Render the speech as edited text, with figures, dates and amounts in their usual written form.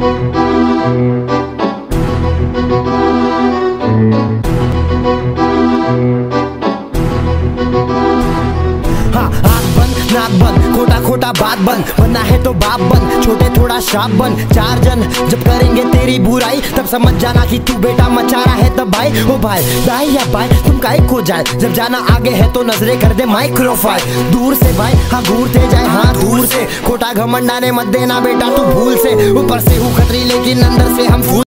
नाक बंद, खोटा खोटा बात बंद, बनना है तो बाप बन, छोटे थोड़ा श्राप बन। चार जन जब करेंगे तेरी बुराई तब समझ जाना कि तू बेटा मचा रहा है तब भाई। ओ भाई दाई या भाई तुम काहे को जाए, जब जाना आगे है तो नजरे कर दे माइक्रोफाइल। दूर से भाई हाँ घूरते जाए हाँ दूर से, खोटा घमंडाने मत देना बेटा तू भूल से। ऊपर से हूँ खतरी लेकिन अंदर से हम फूल।